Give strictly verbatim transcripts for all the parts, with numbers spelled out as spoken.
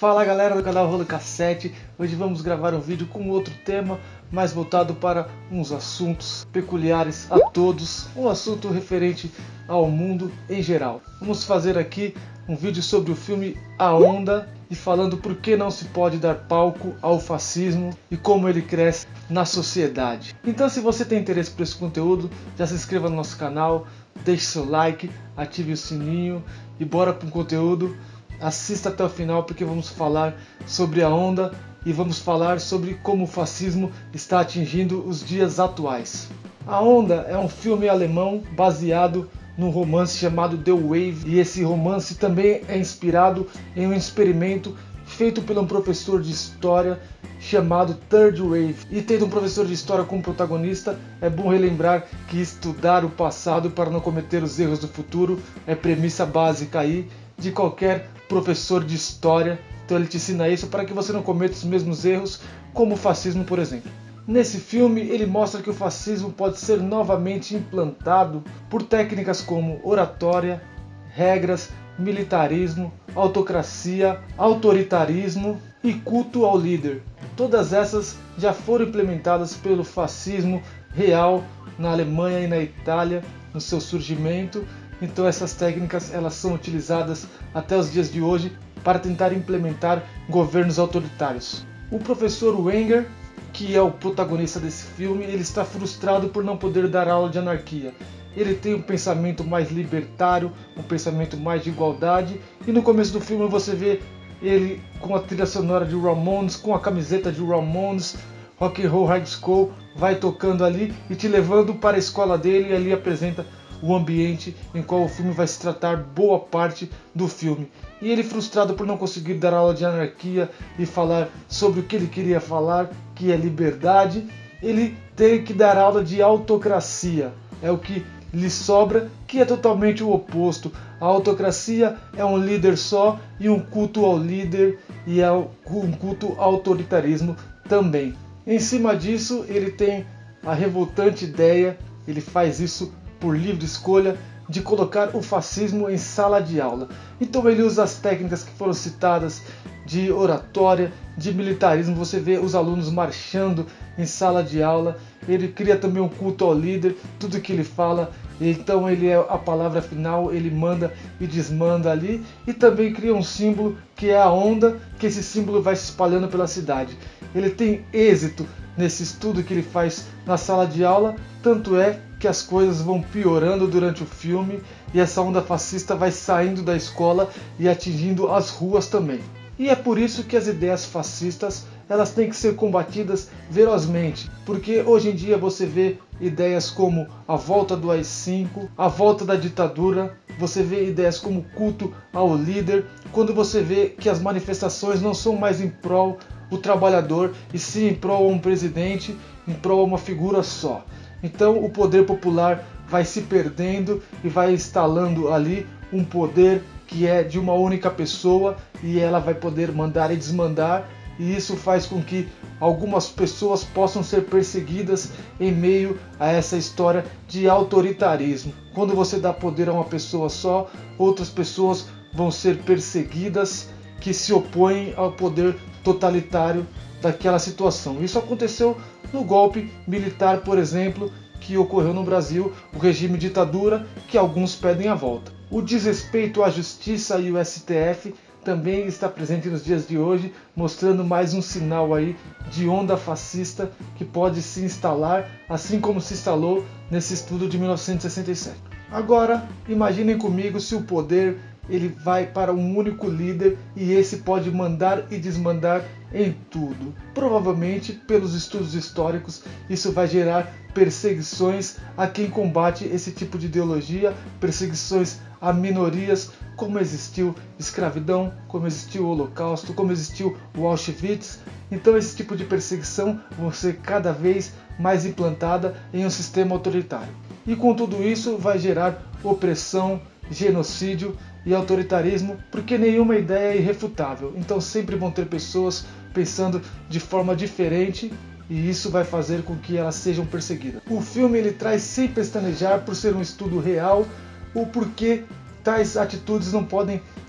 Fala galera do canal Rolo Cassete, hoje vamos gravar um vídeo com outro tema, mais voltado para uns assuntos peculiares a todos, um assunto referente ao mundo em geral. Vamos fazer aqui um vídeo sobre o filme A Onda e falando por que não se pode dar palco ao fascismo e como ele cresce na sociedade. Então, se você tem interesse por esse conteúdo, já se inscreva no nosso canal, deixe seu like, ative o sininho e bora para o conteúdo. Assista até o final porque vamos falar sobre a onda e vamos falar sobre como o fascismo está atingindo os dias atuais. A Onda é um filme alemão baseado num romance chamado The Wave, e esse romance também é inspirado em um experimento feito por um professor de história chamado Third Wave. E tendo um professor de história como protagonista, é bom relembrar que estudar o passado para não cometer os erros do futuro é premissa básica aí de qualquer professor de história. Então ele te ensina isso para que você não cometa os mesmos erros, como o fascismo, por exemplo. Nesse filme ele mostra que o fascismo pode ser novamente implantado por técnicas como oratória, regras, militarismo, autocracia, autoritarismo e culto ao líder. Todas essas já foram implementadas pelo fascismo real na Alemanha e na Itália no seu surgimento. Então essas técnicas elas são utilizadas até os dias de hoje para tentar implementar governos autoritários. O professor Wenger, que é o protagonista desse filme, ele está frustrado por não poder dar aula de anarquia. Ele tem um pensamento mais libertário, um pensamento mais de igualdade, e no começo do filme você vê ele com a trilha sonora de Ramones, com a camiseta de Ramones, Rock and Roll High School, vai tocando ali e te levando para a escola dele, e ali apresenta o ambiente em qual o filme vai se tratar boa parte do filme. E ele, frustrado por não conseguir dar aula de anarquia e falar sobre o que ele queria falar, que é liberdade, ele tem que dar aula de autocracia. É o que lhe sobra, que é totalmente o oposto. A autocracia é um líder só e um culto ao líder, e é um culto ao autoritarismo também. Em cima disso, ele tem a revoltante ideia, ele faz isso por livre escolha, de colocar o fascismo em sala de aula. Então ele usa as técnicas que foram citadas de oratória, de militarismo. Você vê os alunos marchando em sala de aula. Ele cria também um culto ao líder, tudo que ele fala, então ele é a palavra final, ele manda e desmanda ali. E também cria um símbolo que é a onda, que esse símbolo vai se espalhando pela cidade. Ele tem êxito nesse estudo que ele faz na sala de aula, tanto é que as coisas vão piorando durante o filme e essa onda fascista vai saindo da escola e atingindo as ruas também. E é por isso que as ideias fascistas elas têm que ser combatidas ferozmente, porque hoje em dia você vê ideias como a volta do A I cinco, a volta da ditadura, você vê ideias como culto ao líder, quando você vê que as manifestações não são mais em prol do trabalhador, e sim em prol a um presidente, em prol a uma figura só. Então o poder popular vai se perdendo e vai instalando ali um poder que é de uma única pessoa, e ela vai poder mandar e desmandar, e isso faz com que algumas pessoas possam ser perseguidas em meio a essa história de autoritarismo. Quando você dá poder a uma pessoa só, outras pessoas vão ser perseguidas que se opõem ao poder totalitário daquela situação. Isso aconteceu no golpe militar, por exemplo, que ocorreu no Brasil, o regime ditadura, que alguns pedem a volta. O desrespeito à justiça e o S T F também está presente nos dias de hoje, mostrando mais um sinal aí de onda fascista que pode se instalar, assim como se instalou nesse estudo de mil novecentos e sessenta e sete. Agora, imaginem comigo se o poder ele vai para um único líder e esse pode mandar e desmandar em tudo. Provavelmente, pelos estudos históricos, isso vai gerar perseguições a quem combate esse tipo de ideologia, perseguições a minorias, como existiu escravidão, como existiu o Holocausto, como existiu o Auschwitz. Então esse tipo de perseguição vai ser cada vez mais implantada em um sistema autoritário. E com tudo isso vai gerar opressão, genocídio e autoritarismo, porque nenhuma ideia é irrefutável. Então sempre vão ter pessoas pensando de forma diferente, e isso vai fazer com que elas sejam perseguidas. O filme ele traz sem pestanejar, por ser um estudo real, o porquê tais atitudes não podem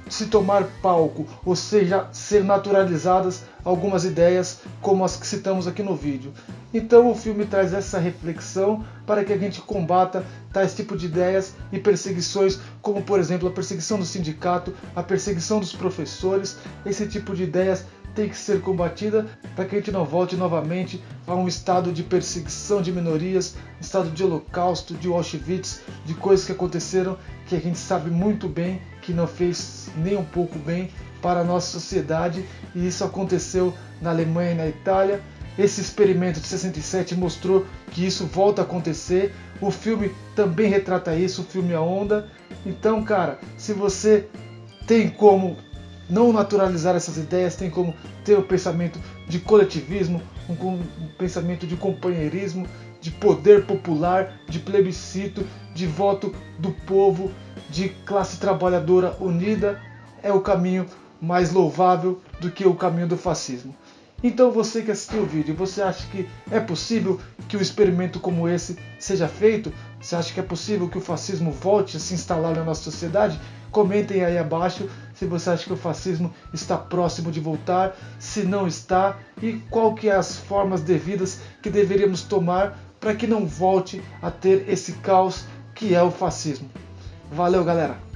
se tomar palco, ou seja, ser naturalizadas algumas ideias como as que citamos aqui no vídeo. Então o filme traz essa reflexão para que a gente combata tais tipo de ideias e perseguições, como por exemplo a perseguição do sindicato, a perseguição dos professores. Esse tipo de ideias tem que ser combatida para que a gente não volte novamente a um estado de perseguição de minorias, um estado de holocausto, de Auschwitz, de coisas que aconteceram que a gente sabe muito bem que não fez nem um pouco bem para a nossa sociedade, e isso aconteceu na Alemanha e na Itália. Esse experimento de sessenta e sete mostrou que isso volta a acontecer. O filme também retrata isso, o filme A Onda. Então, cara, se você tem como não naturalizar essas ideias, tem como ter o pensamento de coletivismo, um, um pensamento de companheirismo, de poder popular, de plebiscito, de voto do povo, de classe trabalhadora unida, é o caminho mais louvável do que o caminho do fascismo. Então você que assistiu o vídeo, você acha que é possível que um experimento como esse seja feito? Você acha que é possível que o fascismo volte a se instalar na nossa sociedade? Comentem aí abaixo se você acha que o fascismo está próximo de voltar, se não está, e qual que é as formas devidas que deveríamos tomar para que não volte a ter esse caos que é o fascismo. Valeu, galera!